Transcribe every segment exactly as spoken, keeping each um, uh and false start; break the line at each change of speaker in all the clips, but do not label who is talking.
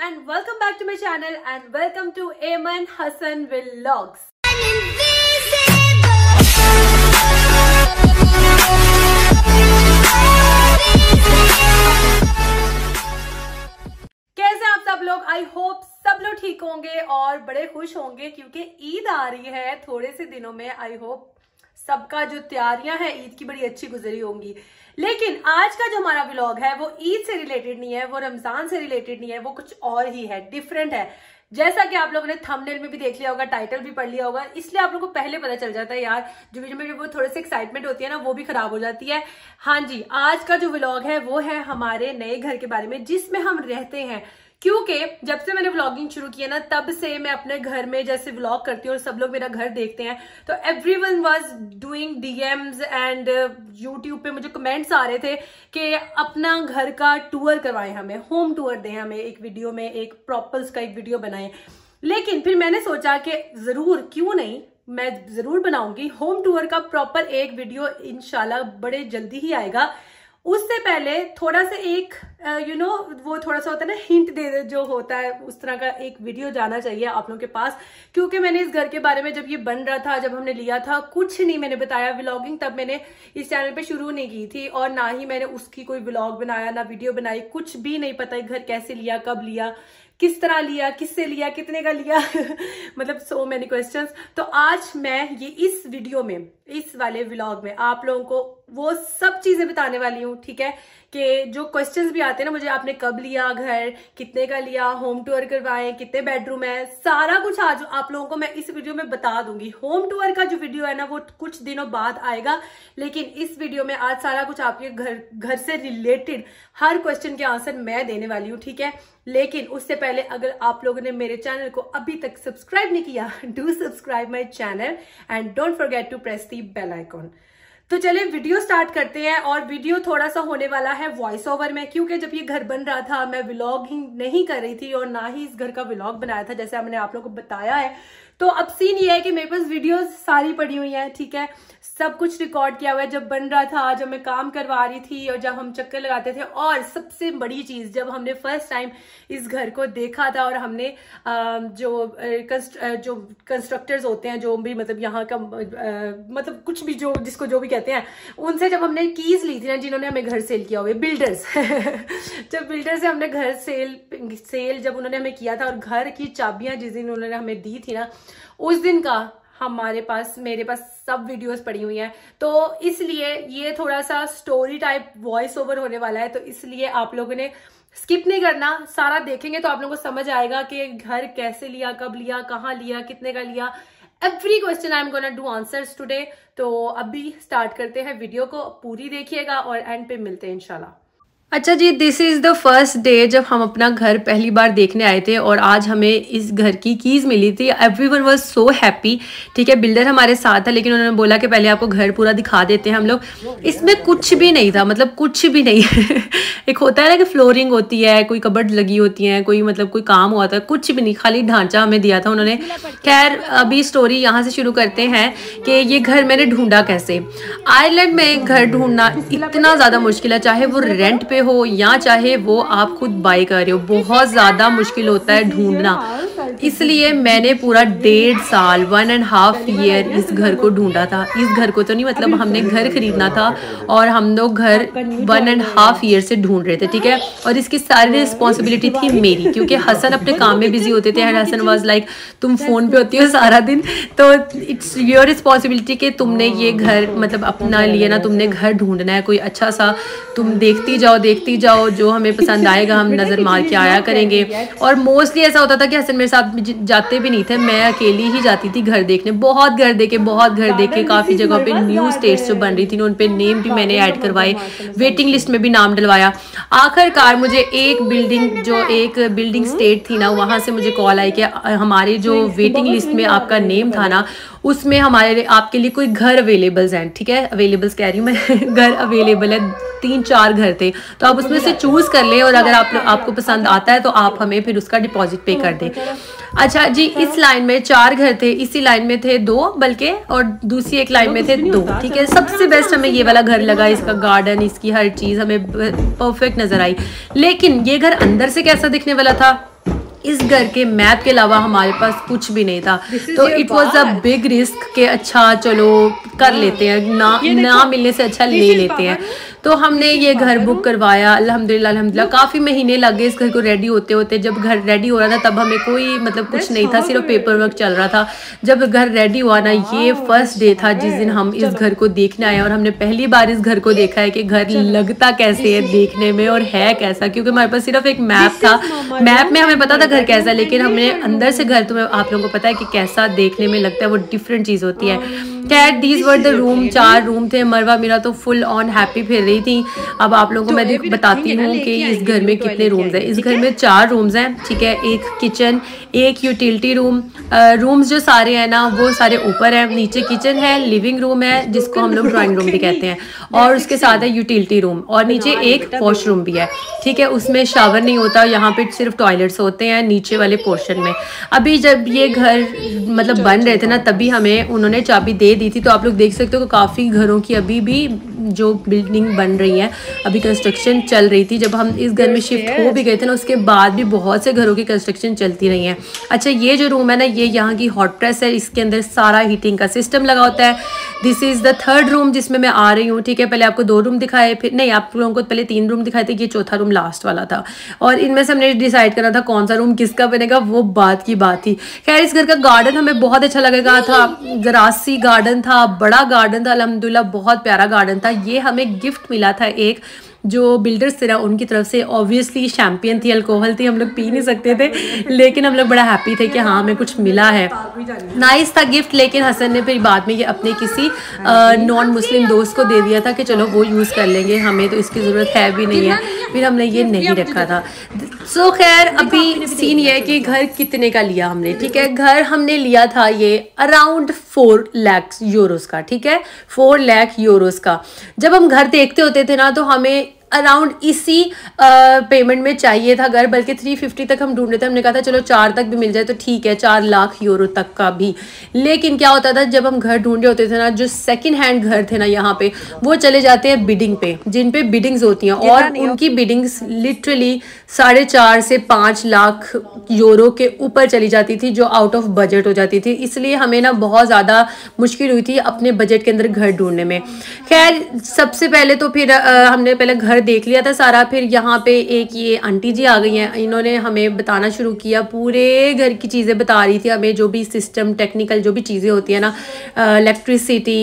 and welcome back to my channel and welcome to Ayman Hassan Vlogs. कैसे आप सब लोग? आई होप सब लोग ठीक होंगे और बड़े खुश होंगे क्योंकि ईद आ रही है थोड़े से दिनों में। आई होप सबका जो तैयारियां हैं ईद की बड़ी अच्छी गुजरी होंगी। लेकिन आज का जो हमारा व्लॉग है वो ईद से रिलेटेड नहीं है, वो रमजान से रिलेटेड नहीं है, वो कुछ और ही है, डिफरेंट है। जैसा कि आप लोगों ने थंबनेल में भी देख लिया होगा, टाइटल भी पढ़ लिया होगा, इसलिए आप लोगों को पहले पता चल जाता है यार, जो वीडियो में वो थोड़ी सी एक्साइटमेंट होती है ना वो भी खराब हो जाती है। हाँ जी, आज का जो व्लॉग है वो है हमारे नए घर के बारे में जिसमें हम रहते हैं। क्योंकि जब से मैंने व्लॉगिंग शुरू की है ना तब से मैं अपने घर में जैसे व्लॉग करती हूँ और सब लोग मेरा घर देखते हैं, तो everyone was doing DMs and YouTube पे मुझे कमेंट्स आ रहे थे कि अपना घर का टूर करवाएं, हमें होम टूर दें, हमें एक वीडियो में एक प्रॉपर्स का एक वीडियो बनाएं। लेकिन फिर मैंने सोचा कि जरूर, क्यों नहीं, मैं जरूर बनाऊंगी होम टूर का प्रॉपर एक वीडियो, इंशाल्लाह बड़े जल्दी ही आएगा। उससे पहले थोड़ा सा एक यू नो वो थोड़ा सा होता है ना, हिंट दे दे जो होता है, उस तरह का एक वीडियो जाना चाहिए आप लोगों के पास। क्योंकि मैंने इस घर के बारे में जब ये बन रहा था, जब हमने लिया था, कुछ नहीं मैंने बताया व्लॉगिंग, तब मैंने इस चैनल पे शुरू नहीं की थी और ना ही मैंने उसकी कोई व्लॉग बनाया, ना वीडियो बनाई, कुछ भी नहीं पता घर कैसे लिया, कब लिया, किस तरह लिया, किससे लिया, कितने का लिया मतलब सो मेनी क्वेश्चंस। तो आज मैं ये इस वीडियो में, इस वाले व्लॉग में आप लोगों को वो सब चीजें बताने वाली हूँ, ठीक है, कि जो क्वेश्चंस भी आते हैं ना मुझे, आपने कब लिया घर, कितने का लिया, होम टूर करवाएं, कितने बेडरूम है, सारा कुछ आज आप लोगों को मैं इस वीडियो में बता दूंगी। होम टूर का जो वीडियो है ना वो कुछ दिनों बाद आएगा, लेकिन इस वीडियो में आज सारा कुछ आपके घर घर से रिलेटेड हर क्वेश्चन के आंसर मैं देने वाली हूँ, ठीक है। लेकिन उससे पहले अगर आप लोगों ने मेरे चैनल को अभी तक सब्सक्राइब नहीं किया, do subscribe my channel and don't forget to press the bell icon. तो चलिए वीडियो स्टार्ट करते हैं। और वीडियो थोड़ा सा होने वाला है वॉइस ओवर में, क्योंकि जब ये घर बन रहा था मैं व्लॉगिंग नहीं कर रही थी और ना ही इस घर का व्लॉग बनाया था जैसे हमने आप लोगों को बताया है। तो अब सीन ये है कि मेरे पास वीडियोस सारी पड़ी हुई हैं, ठीक है, सब कुछ रिकॉर्ड किया हुआ है, जब बन रहा था, जब मैं काम करवा रही थी और जब हम चक्कर लगाते थे। और सबसे बड़ी चीज, जब हमने फर्स्ट टाइम इस घर को देखा था और हमने जो जो कंस्ट्रक्टर्स होते हैं, जो भी मतलब यहाँ का मतलब कुछ भी जो जिसको जो भी कहते हैं, उनसे जब हमने कीज ली थी ना, जिन्होंने हमें घर सेल किया हुआ, बिल्डर्स जब बिल्डर से हमने घर सेल सेल जब उन्होंने हमें किया था और घर की चाबियां जिस दिन उन्होंने हमें दी थी ना, उस दिन का हमारे पास मेरे पास सब वीडियोस पड़ी हुई हैं। तो इसलिए ये थोड़ा सा स्टोरी टाइप वॉइस ओवर होने वाला है, तो इसलिए आप लोगों ने स्किप नहीं करना, सारा देखेंगे तो आप लोगों को समझ आएगा कि घर कैसे लिया, कब लिया, कहाँ लिया, कितने का लिया। Every question I am gonna do answers today. तो अभी स्टार्ट करते हैं वीडियो को, पूरी देखिएगा और एंड पे मिलते हैं इंशाल्लाह। अच्छा जी, this is the first day जब हम अपना घर पहली बार देखने आए थे और आज हमें इस घर की कीज़ मिली थी। एवरीवन वाज सो हैप्पी, ठीक है। बिल्डर हमारे साथ था लेकिन उन्होंने बोला कि पहले आपको घर पूरा दिखा देते हैं हम लोग। इसमें कुछ भी नहीं था, मतलब कुछ भी नहीं एक होता है ना कि फ्लोरिंग होती है, कोई कबर्ड लगी होती है, कोई मतलब कोई काम हुआ था, कुछ भी नहीं, खाली ढांचा हमें दिया था उन्होंने। खैर अभी स्टोरी यहाँ से शुरू करते हैं कि ये घर मैंने ढूंढा कैसे। आयरलैंड में घर ढूंढना इतना ज़्यादा मुश्किल है, चाहे वो रेंट पे हो या चाहे वो आप खुद बाई कर रहे हो, बहुत ज्यादा मुश्किल होता है ढूंढना। इसलिए मैंने पूरा डेढ़ साल वन एंड हाफ ईयर इस घर को ढूंढा था। इस घर को तो नहीं, मतलब हमने घर खरीदना था और हम लोग घर वन एंड हाफ ईयर से ढूंढ रहे थे, ठीक है। और इसकी सारी रिस्पॉन्सिबिलिटी थी मेरी, क्योंकि हसन अपने काम में बिजी होते थे एंड हसन वाज लाइक तुम फोन पे होती हो सारा दिन, तो इट्स योर रिस्पॉन्सिबिलिटी कि तुमने ये घर मतलब अपना लिए ना, तुमने घर ढूंढना है कोई अच्छा सा, तुम देखती जाओ देखती जाओ, जो हमें पसंद आएगा हम नजर मार के आया करेंगे। और मोस्टली ऐसा होता था कि हसन मेरे साथ जाते भी नहीं थे, मैं अकेली ही जाती थी घर देखने। बहुत घर देखे, बहुत घर देखे, काफी जगह पे न्यू स्टेट्स जो बन रही थी उन पे नेम भी मैंने ऐड करवाए, वेटिंग लिस्ट में भी नाम डलवाया। आखिरकार मुझे एक बिल्डिंग जो एक बिल्डिंग स्टेट थी ना, वहां से मुझे कॉल आई कि हमारे जो वेटिंग लिस्ट में आपका नेम था ना, उसमें हमारे आपके लिए कोई घर अवेलेबल्स हैं, ठीक है, अवेलेबल्स कह रही हूँ मैं घर अवेलेबल है, तीन चार घर थे, तो आप उसमें से चूज कर लें और अगर आप आपको पसंद आता है तो आप हमें फिर उसका डिपॉजिट पे कर दें। अच्छा जी, इस लाइन में चार घर थे, इसी लाइन में थे दो बल्कि, और दूसरी एक लाइन में थे दो, ठीक है। सबसे बेस्ट हमें ये वाला घर लगा, इसका गार्डन, इसकी हर चीज हमें परफेक्ट नजर आई। लेकिन ये घर अंदर से कैसा दिखने वाला था इस घर के मैप के अलावा हमारे पास कुछ भी नहीं था, तो it was a big risk कि अच्छा चलो कर लेते हैं, ना ना मिलने से अच्छा ले लेते हैं। तो हमने ये घर बुक करवाया, अल्हम्दुलिल्लाह अल्हम्दुलिल्लाह काफ़ी महीने लग गए इस घर को रेडी होते होते। जब घर रेडी हो रहा था तब हमें कोई मतलब कुछ नहीं था, सिर्फ पेपर वर्क चल रहा था। जब घर रेडी हुआ ना, ये फर्स्ट डे था जिस दिन हम इस घर को देखने आए, और हमने पहली बार इस घर को देखा है कि घर लगता कैसे है देखने में और है कैसा, क्योंकि हमारे पास सिर्फ एक मैप था, मैप में हमें पता था घर कैसा, लेकिन हमने अंदर से घर, तुम्हें आप लोगों को पता है कि कैसा देखने में लगता है, वो डिफरेंट चीज़ होती है। खैर दीज वर द रूम, चार रूम थे। मरवा मेरा तो फुल ऑन हैप्पी फिर रही थी। अब आप लोगों को मैं देख बताती हूँ कि इस घर में कितने रूम्स हैं। इस घर में चार रूम्स हैं, ठीक है, एक किचन, एक यूटिलिटी रूम। रूम्स जो सारे हैं ना वो सारे ऊपर हैं, नीचे किचन है, लिविंग रूम है जिसको हम लोग ड्राइंग रूम भी कहते हैं, और उसके साथ है यूटिलिटी रूम, और नीचे एक वॉशरूम भी है, ठीक है। उसमें शावर नहीं होता, यहाँ पे सिर्फ टॉयलेट्स होते हैं नीचे वाले पोर्शन में। अभी जब ये घर मतलब बन रहे थे ना, तभी हमें उन्होंने चाबी दे दी थी। तो आप लोग देख सकते हो कि काफ़ी घरों की अभी भी जो बिल्डिंग बन रही है, अभी कंस्ट्रक्शन चल रही थी। जब हम इस घर में शिफ्ट हो भी गए थे ना, उसके बाद भी बहुत से घरों की कंस्ट्रक्शन चलती रही है। अच्छा, ये जो रूम है ना, ये यहाँ की हॉट प्रेस है, इसके अंदर सारा हीटिंग का सिस्टम लगा होता है। This is the third room जिसमें मैं आ रही हूँ, ठीक है। पहले आपको दो रूम दिखाए, फिर नहीं, आप लोगों को पहले तीन रूम दिखाए थे, ये चौथा रूम लास्ट वाला था, और इनमें से हमने डिसाइड करना था कौन सा रूम किसका बनेगा, वो बात की बात थी। खैर इस घर का गार्डन हमें बहुत अच्छा लगेगा था, ग्रासी गार्डन था, बड़ा गार्डन था, अल्हम्दुलिल्लाह बहुत प्यारा गार्डन था। ये हमें गिफ्ट मिला था एक, जो बिल्डर्स थे ना उनकी तरफ से। ऑब्वियसली शैम्पियन थी, अल्कोहल थी, हम लोग पी नहीं सकते थे, लेकिन हम लोग बड़ा हैप्पी थे कि हाँ हमें कुछ मिला है, नाइस था गिफ्ट। लेकिन हसन ने फिर बाद में ये अपने किसी नॉन मुस्लिम दोस्त को दे दिया था कि चलो वो यूज़ कर लेंगे, हमें तो इसकी ज़रूरत है भी नहीं है, फिर हमने ये नहीं रखा था। सो so, खैर अभी सीन ये है कि घर कितने का लिया हमने, ठीक है। घर हमने लिया था ये अराउंड फोर लाख यूरोस का, ठीक है, फोर लाख यूरोस का। जब हम घर देखते होते थे ना, तो हमें अराउंड इसी पेमेंट में चाहिए था घर, बल्कि थ्री फिफ्टी तक हम ढूंढ रहे थे। हमने कहा था चलो चार तक भी मिल जाए तो ठीक है, चार लाख यूरो तक का भी। लेकिन क्या होता था, जब हम घर ढूंढ रहे होते थे ना, जो सेकंड हैंड घर थे ना यहाँ पे, वो चले जाते हैं बिडिंग पे, जिन पे बिडिंग्स होती हैं, और उनकी बिडिंग्स लिटरली साढ़े चार से पाँच लाख यूरो के ऊपर चली जाती थी, जो आउट ऑफ बजट हो जाती थी। इसलिए हमें ना बहुत ज़्यादा मुश्किल हुई थी अपने बजट के अंदर घर ढूंढने में। खैर सबसे पहले तो फिर आ, हमने पहले घर देख लिया था सारा। फिर यहाँ पे एक ये आंटी जी आ गई हैं, इन्होंने हमें बताना शुरू किया, पूरे घर की चीज़ें बता रही थी हमें, जो भी सिस्टम टेक्निकल जो भी चीज़ें होती है ना, इलेक्ट्रिसिटी,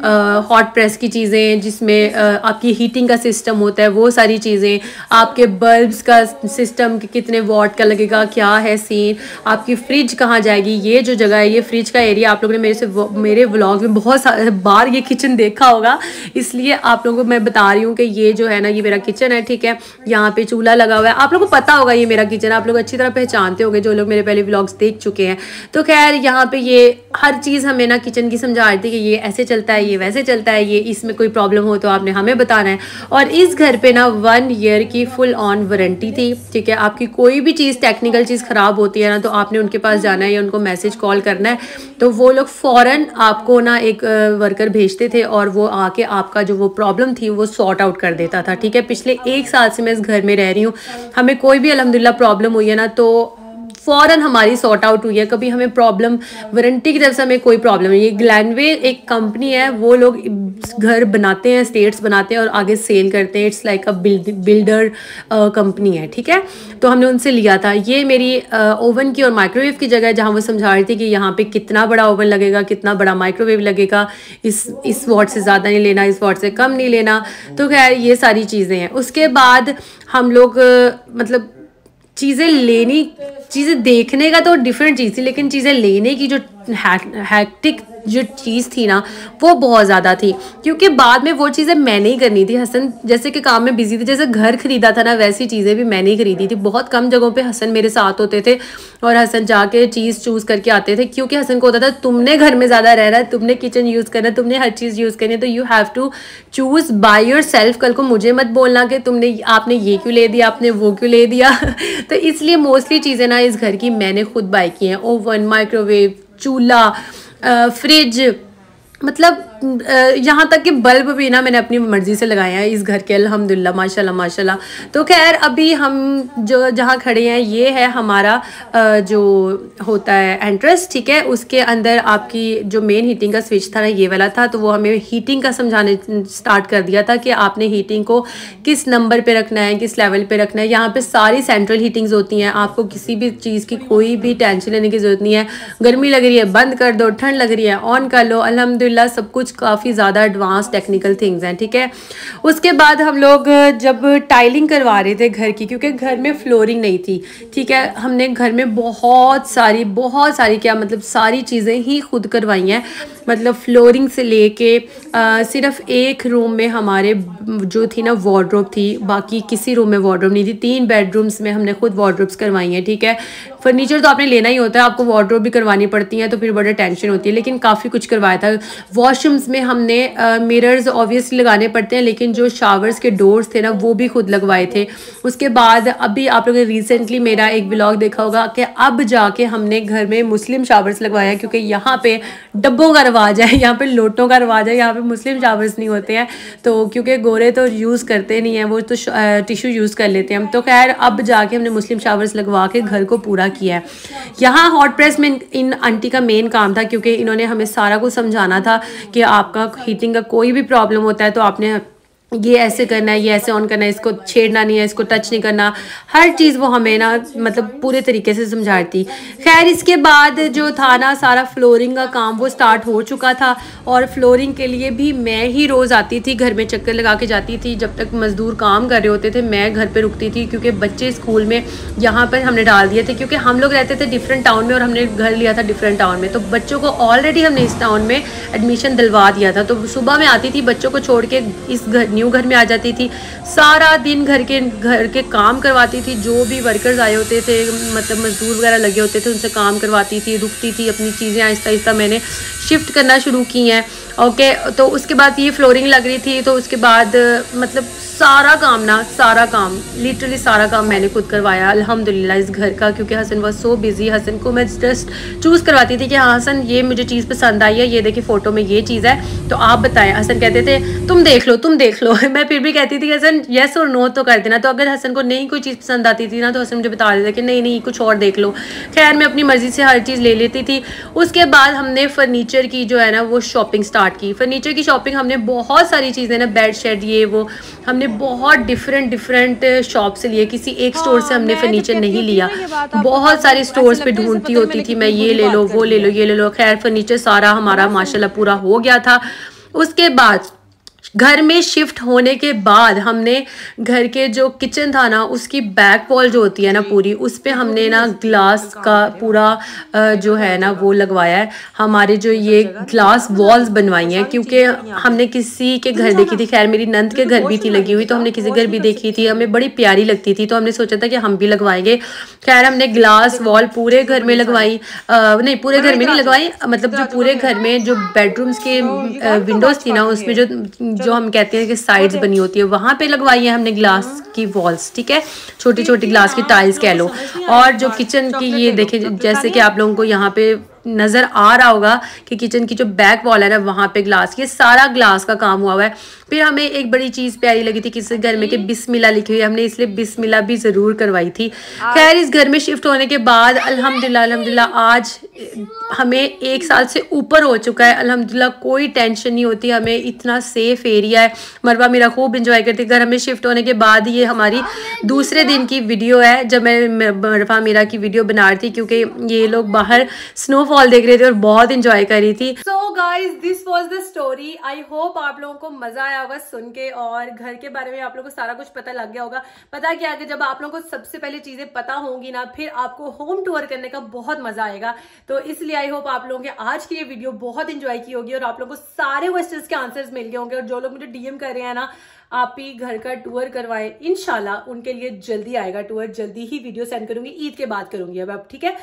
हॉट प्रेस की चीज़ें जिसमें आ, आपकी हीटिंग का सिस्टम होता है, वो सारी चीज़ें, आपके बल्ब्स का सिस्टम कि कितने वॉट का लगेगा, क्या है सीन, आपकी फ्रिज कहाँ जाएगी, ये जो जगह है ये फ्रिज का एरिया। आप लोगों ने मेरे से मेरे व्लॉग में बहुत बार ये किचन देखा होगा, इसलिए आप लोगों को मैं बता रही हूँ कि ये जो है ना, ये मेरा किचन है, ठीक है। यहाँ पे चूल्हा लगा हुआ है, आप लोगों को पता होगा ये मेरा किचन, आप लोग अच्छी तरह पहचानते होंगे जो लोग मेरे पहले व्लॉग्स देख चुके हैं। तो खैर यहाँ पे ये हर चीज़ हमें ना किचन की समझा रही थी कि ये ऐसे चलता है, ये वैसे चलता है, ये इसमें कोई प्रॉब्लम हो तो आपने हमें बताना है। और इस घर पे ना वन ईयर की फुल ऑन वारंटी थी, ठीक है। आपकी कोई भी चीज़ टेक्निकल चीज़ ख़राब होती है ना, तो आपने उनके पास जाना है या उनको मैसेज कॉल करना है, तो वो लोग फ़ौरन आपको ना एक वर्कर भेजते थे, और वो आके आपका जो वो प्रॉब्लम थी वो सॉर्ट आउट कर देता था, ठीक है। पिछले एक साल से मैं इस घर में रह रही हूँ, हमें कोई भी अल्हम्दुलिल्लाह प्रॉब्लम हुई है ना, तो फ़ौरन हमारी सॉर्ट आउट हुई है। कभी हमें प्रॉब्लम, वारंटी की तरफ से हमें कोई प्रॉब्लम नहीं। ये ग्लैनवे एक कंपनी है, वो लोग घर बनाते हैं, स्टेट्स बनाते हैं और आगे सेल करते हैं, it's like a builder company है, ठीक है। तो हमने उनसे लिया था। ये मेरी ओवन की और माइक्रोवेव की जगह है, जहाँ वो समझा रही थी कि यहाँ पे कितना बड़ा ओवन लगेगा, कितना बड़ा माइक्रोवेव लगेगा, इस इस वॉट से ज़्यादा नहीं लेना, इस वॉट से कम नहीं लेना। तो खैर ये सारी चीज़ें हैं। उसके बाद हम लोग मतलब चीज़ें लेनी, चीज़ें देखने का तो डिफरेंट चीज़ थी, लेकिन चीज़ें लेने की जो हैक्टिक जो चीज़ थी ना, वो बहुत ज़्यादा थी, क्योंकि बाद में वो चीज़ें मैंने ही करनी थी। हसन जैसे कि काम में बिजी थे, जैसे घर खरीदा था ना, वैसी चीज़ें भी मैंने ही खरीदी थी। बहुत कम जगहों पे हसन मेरे साथ होते थे, और हसन जाके चीज़ चूज़ करके आते थे, क्योंकि हसन को होता था तुमने घर में ज़्यादा रहना है, तुमने किचन यूज़ करना है, तुमने हर चीज़ यूज़ करनी है, तो you have to choose by yourself. कल को मुझे मत बोलना कि तुमने आपने ये क्यों ले दिया, आपने वो क्यों ले दिया। तो इसलिए मोस्टली चीज़ें ना इस घर की मैंने खुद बाय की हैं। ओवन, माइक्रोवेव, चूल्हा, फ्रिज, मतलब यहाँ तक कि बल्ब भी ना मैंने अपनी मर्ज़ी से लगाए हैं इस घर के, अल्हम्दुलिल्लाह माशाल्लाह माशाल्लाह। तो खैर अभी हम जो जहाँ खड़े हैं ये है हमारा जो होता है एंट्रेंस, ठीक है। उसके अंदर आपकी जो मेन हीटिंग का स्विच था ना ये वाला था, तो वो हमें हीटिंग का समझाने स्टार्ट कर दिया था कि आपने हीटिंग को किस नंबर पे रखना है, किस लेवल पे रखना है। यहाँ पे सारी सेंट्रल हीटिंग्स होती हैं, आपको किसी भी चीज़ की कोई भी टेंशन लेने की ज़रूरत नहीं है। गर्मी लग रही है बंद कर दो, ठंड लग रही है ऑन कर लो, अल्हम्दुलिल्लाह सब कुछ काफ़ी ज़्यादा एडवांस टेक्निकल थिंग्स हैं, ठीक है। उसके बाद हम लोग जब टाइलिंग करवा रहे थे घर की, क्योंकि घर में फ्लोरिंग नहीं थी, ठीक है, हमने घर में बहुत सारी बहुत सारी क्या मतलब सारी चीज़ें ही खुद करवाई हैं। मतलब फ्लोरिंग से लेके सिर्फ एक रूम में हमारे जो थी ना वार्डरोब थी, बाकी किसी रूम में वार्डरोब नहीं थी। तीन बेडरूम्स में हमने खुद वार्डरोब्स करवाई हैं, ठीक है। फर्नीचर तो आपने लेना ही होता है, आपको वार्डरोब भी करवानी पड़ती हैं, तो फिर बड़े टेंशन होती है, लेकिन काफ़ी कुछ करवाया था। वॉशरूम्स में हमने मिरर्स ऑब्वियसली लगाने पड़ते हैं, लेकिन जो शावर्स के डोर्स थे ना वो भी खुद लगवाए थे। उसके बाद अभी आप लोगों ने रिसेंटली मेरा एक व्लॉग देखा होगा कि अब जाके हमने घर में मुस्लिम शावर्स लगवाया, क्योंकि यहाँ पे डब्बों का रवाज है, यहाँ पे लोटों का रवाज है, यहाँ पे मुस्लिम शावर्स नहीं होते हैं। तो क्योंकि गोरे तो यूज़ करते नहीं हैं, वो तो टिश्यू यूज़ कर लेते हैं हम। तो खैर अब जाके हमने मुस्लिम शावर्स लगवा के घर को पूरा किया है। यहाँ हॉट प्रेस में इन आंटी का मेन काम था, क्योंकि इन्होंने हमें सारा कुछ समझाना था कि आपका हीटिंग का कोई भी प्रॉब्लम होता है तो आपने ये ऐसे करना है, ये ऐसे ऑन करना है, इसको छेड़ना नहीं है, इसको टच नहीं करना, हर चीज़ वो हमें ना मतलब पूरे तरीके से समझाती। खैर इसके बाद जो था ना सारा फ्लोरिंग का काम वो स्टार्ट हो चुका था, और फ्लोरिंग के लिए भी मैं ही रोज़ आती थी, घर में चक्कर लगा के जाती थी। जब तक मज़दूर काम कर रहे होते थे मैं घर पर रुकती थी, क्योंकि बच्चे स्कूल में यहाँ पर हमने डाल दिए थे, क्योंकि हम लोग रहते थे डिफरेंट टाउन में और हमने घर लिया था डिफरेंट टाउन में। तो बच्चों को ऑलरेडी हमने इस टाउन में एडमिशन दिलवा दिया था। तो सुबह में आती थी, बच्चों को छोड़ के इस घर न्यू घर में आ जाती थी, सारा दिन घर के घर के काम करवाती थी। जो भी वर्कर्स आए होते थे, मतलब मजदूर वगैरह लगे होते थे, उनसे काम करवाती थी, रुकती थी। अपनी चीज़ें आहिस्ता आहिस्ता मैंने शिफ्ट करना शुरू की हैं। ओके, तो उसके बाद ये फ्लोरिंग लग रही थी, तो उसके बाद मतलब सारा काम ना सारा काम लिटरली सारा काम मैंने खुद करवाया अल्हम्दुलिल्लाह इस घर का, क्योंकि Hasan was so busy. Hasan को मैं जस्ट चूज़ करवाती थी कि हाँ हसन ये मुझे चीज़ पसंद आई है, ये देखिए फ़ोटो में ये चीज़ है, तो आप बताएं। हसन कहते थे तुम देख लो तुम देख लो मैं फिर भी कहती थी हसन येस और नो तो कर देना। तो अगर हसन को नहीं कोई चीज़ पसंद आती थी ना, तो हसन मुझे बता देता कि नहीं नहीं कुछ और देख लो। खैर मैं अपनी मर्ज़ी से हर चीज़ ले लेती थी। उसके बाद हमने फर्नीचर की जो है ना वो शॉपिंग स्टार्ट की। फर्नीचर की शॉपिंग हमने बहुत सारी चीज़ें ना बेड शेड ये वो हमने बहुत डिफरेंट डिफरेंट शॉप से लिए, किसी एक स्टोर से हमने फर्नीचर नहीं लिया। बहुत सारी स्टोर्स पे ढूंढती होती थी मैं, ये ले लो वो ले लो ये ले लो। खैर फर्नीचर सारा हमारा माशाल्लाह पूरा हो गया था। उसके बाद घर में शिफ्ट होने के बाद हमने घर के जो किचन था ना उसकी बैक वॉल जो होती है ना पूरी, उस पे हमने ना ग्लास का पूरा जो है ना वो लगवाया है। हमारे जो ये ग्लास वॉल्स बनवाई हैं, क्योंकि हमने किसी के घर देखी थी, खैर मेरी नंद के घर भी थी लगी हुई, तो हमने किसी घर भी देखी थी, हमें बड़ी प्यारी लगती थी, तो हमने सोचा था कि हम भी लगवाएंगे। खैर हमने ग्लास वॉल पूरे घर में लगवाई, नहीं पूरे घर में नहीं लगवाई, मतलब जो पूरे घर में जो बेडरूम्स के विंडोज थी ना उसमें जो जो हम कहते हैं कि साइड्स बनी होती है वहां पे लगवाई है हमने ग्लास की वॉल्स, ठीक है, छोटी छोटी ग्लास की टाइल्स कह लो। और जो किचन की ये देखे जैसे कि आप लोगों को यहाँ पे नज़र आ रहा होगा कि किचन की जो बैक वॉल है ना वहाँ पे ग्लास, ये सारा ग्लास का काम हुआ हुआ है। फिर हमें एक बड़ी चीज़ प्यारी लगी थी किसी घर में कि बिस्मिल्लाह लिखी हुई, हमने इसलिए बिस्मिल्लाह भी ज़रूर करवाई थी। खैर इस घर में शिफ्ट होने के बाद अल्हम्दुलिल्लाह अल्हम्दुलिल्लाह आज हमें एक साल से ऊपर हो चुका है। अल्हम्दुलिल्लाह कोई टेंशन नहीं होती, हमें इतना सेफ एरिया है। मरवा मेरा खूब इंजॉय करती। घर हमें शिफ्ट होने के बाद ये हमारी दूसरे दिन की वीडियो है जब मैं मरवा मेरा की वीडियो बना रही थी, क्योंकि ये लोग बाहर स्नोफॉल देख रहे थे और बहुत इंजॉय कर रही थी। So guys this was the story. I hope आप लोगों को मजा आया होगा सुन के, और घर के बारे में आप लोगों को सारा कुछ पता लग गया होगा। पता क्या कि जब आप लोगों को सबसे पहले चीजें पता होंगी ना, फिर आपको होम टूर करने का बहुत मजा आएगा। तो इसलिए आई होप आप लोगों के आज की ये वीडियो बहुत इंजॉय की होगी और आप लोगों को सारे क्वेश्चंस के आंसर्स मिल गए होंगे। और जो लोग मुझे डीएम कर रहे हैं ना आप ही घर का टूर करवाएं, इंशाल्लाह उनके लिए जल्दी आएगा टूर, जल्दी ही वीडियो सेंड करूंगी, ईद के बाद करूंगी अब अब ठीक है।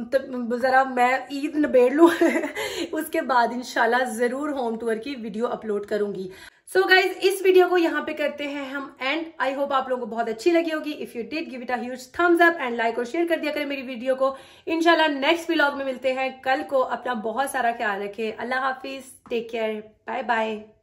तो जरा मैं ईद निबेड़ लूं उसके बाद इंशाल्लाह जरूर होम टूर की वीडियो अपलोड करूंगी। सो so गाइज इस वीडियो को यहाँ पे करते हैं हम एंड। आई होप आप लोगों को बहुत अच्छी लगी होगी। If you did give it a huge thumbs up and like और शेयर कर दिया करें मेरी वीडियो को। इंशाल्लाह नेक्स्ट व्लॉग में मिलते हैं कल को। अपना बहुत सारा ख्याल रखें। अल्लाह हाफिज, टेक केयर, बाय बाय।